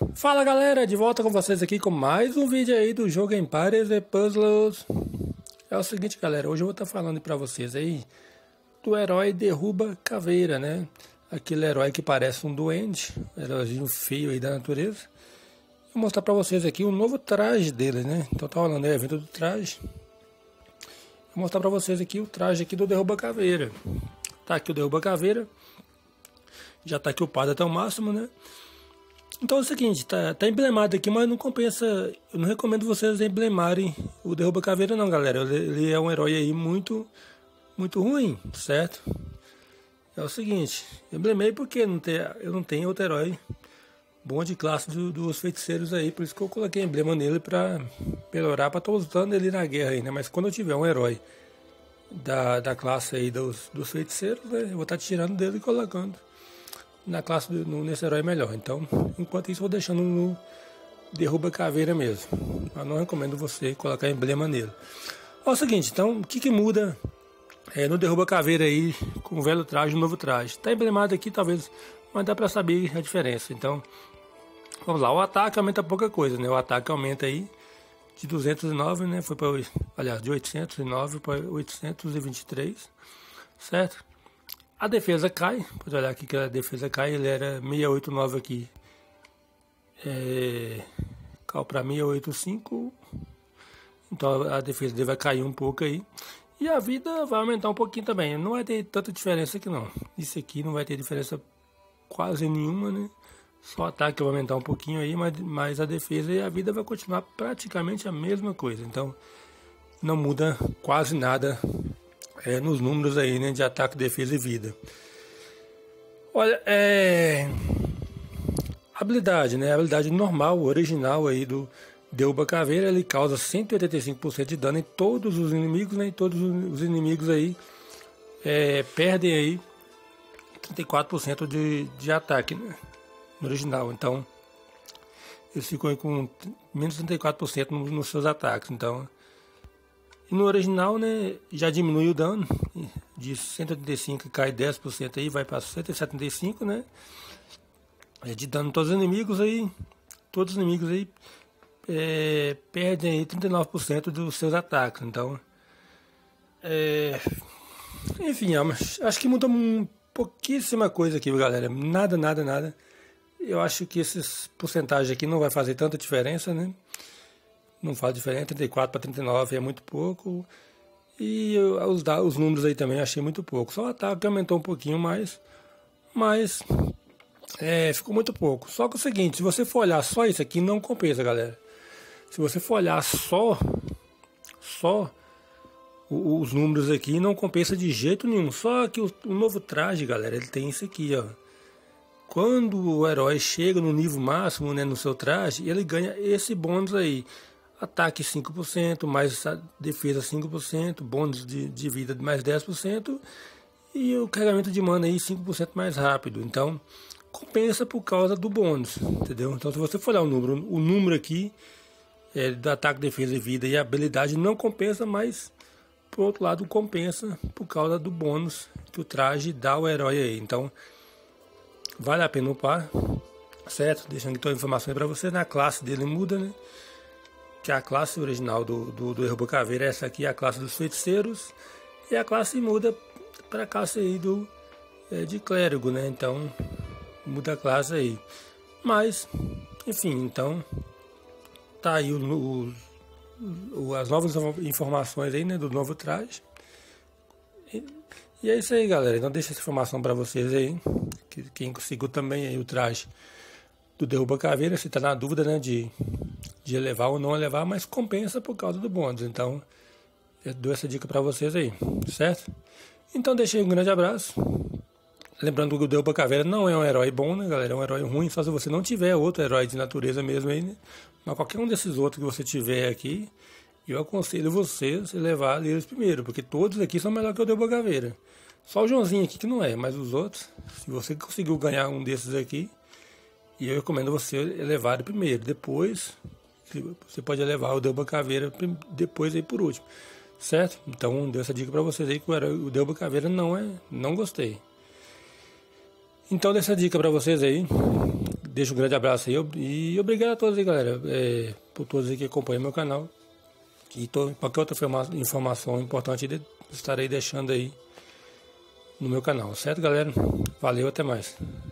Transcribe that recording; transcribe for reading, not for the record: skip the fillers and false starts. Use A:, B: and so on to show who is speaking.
A: Fala galera, de volta com vocês aqui com mais um vídeo aí do jogo Empires & Puzzles. É o seguinte galera, hoje eu vou estar falando pra vocês aí do herói Derruba Caveira, né? Aquele herói que parece um duende, um heróizinho feio aí da natureza. Vou mostrar pra vocês aqui o novo traje dele, né? Então tá rolando aí o evento do traje. Vou mostrar pra vocês aqui o traje aqui do Derruba Caveira. Tá aqui o Derruba Caveira. Já tá aqui upado até o máximo, né? Então é o seguinte, tá emblemado aqui, mas não compensa, eu não recomendo vocês emblemarem o Derruba Caveira não, galera. Ele é um herói aí muito ruim, certo? É o seguinte, emblemei porque eu não tenho outro herói bom de classe dos feiticeiros aí, por isso que eu coloquei emblema nele pra melhorar, pra estar usando ele na guerra aí, né? Mas quando eu tiver um herói da classe aí dos feiticeiros, né, eu vou estar tirando dele e colocando na classe nesse herói melhor. Então, enquanto isso, eu vou deixando no Derruba Caveira mesmo. Eu não recomendo você colocar emblema nele. Ó, é o seguinte, então, o que muda no Derruba Caveira aí com o velho traje e o novo traje? Tá emblemado aqui, talvez, mas dá pra saber a diferença. Então, vamos lá. O ataque aumenta pouca coisa, né? O ataque aumenta aí de 209, né? Foi para, aliás, de 809 para 823, certo? A defesa cai, pode olhar aqui que a defesa cai, ele era 689 aqui, caiu para 685, então a defesa dele vai cair um pouco aí, e a vida vai aumentar um pouquinho também, não vai ter tanta diferença aqui não, isso aqui não vai ter diferença quase nenhuma, né, só o ataque vai aumentar um pouquinho aí, mas a defesa e a vida vai continuar praticamente a mesma coisa, então não muda quase nada nos números aí, né, de ataque, defesa e vida. Olha, habilidade, né, a habilidade normal, original aí do Derruba Caveira, ele causa 185% de dano em todos os inimigos, né, e todos os inimigos aí perdem aí 34% de ataque, né, no original. Então, eles ficam aí com menos 34% nos seus ataques, então. E no original, né, já diminui o dano, de 185 cai 10% aí, vai para 175, né, de dano em todos os inimigos aí, perdem aí 39% dos seus ataques, então, enfim, acho que muda pouquíssima coisa aqui, galera, nada, eu acho que esses porcentagens aqui não vai fazer tanta diferença, né. Não faz diferença, 34 para 39 é muito pouco. E os números aí também achei muito pouco. Só o ataque aumentou um pouquinho mais, mas ficou muito pouco. Só que é o seguinte, se você for olhar só isso aqui, não compensa, galera. Se você for olhar só os números aqui, não compensa de jeito nenhum. Só que o novo traje, galera, ele tem isso aqui, ó. Quando o herói chega no nível máximo, né, no seu traje, ele ganha esse bônus aí. Ataque 5%, mais defesa 5%, bônus de vida mais 10% e o carregamento de mana aí 5% mais rápido. Então, compensa por causa do bônus, entendeu? Então, se você for olhar o número aqui do ataque, defesa e vida e habilidade não compensa, mas por outro lado compensa por causa do bônus que o traje dá ao herói aí. Então, vale a pena upar, certo? Deixando aqui toda a informação aí pra você. Na classe dele muda, né? Que a classe original do Derruba Caveira, essa aqui é a classe dos feiticeiros, e a classe muda para a classe aí de clérigo, né? Então muda a classe aí. Mas, enfim, então tá aí as novas informações aí, né, do novo traje. E é isso aí, galera. Então deixa essa informação para vocês aí, quem conseguiu também aí o traje do Derruba Caveira, se tá na dúvida, né, de elevar ou não elevar, mas compensa por causa do bônus. Então, eu dou essa dica pra vocês aí, certo? Então, deixei um grande abraço. Lembrando que o Derruba Caveira não é um herói bom, né, galera? É um herói ruim, só se você não tiver outro herói de natureza mesmo aí, né? Mas qualquer um desses outros que você tiver aqui, eu aconselho vocês a levar eles primeiro, porque todos aqui são melhores que o Derruba Caveira. Só o Joãozinho aqui que não é, mas os outros, se você conseguiu ganhar um desses aqui, e eu recomendo você levar ele primeiro, depois você pode levar o Derruba Caveira depois aí por último, certo? Então deu essa dica pra vocês aí que o Derruba Caveira não gostei. Então dei essa dica pra vocês aí, deixo um grande abraço aí e obrigado a todos aí, galera, por todos aí que acompanham meu canal. E qualquer outra informação importante estarei deixando aí no meu canal, certo, galera? Valeu, até mais.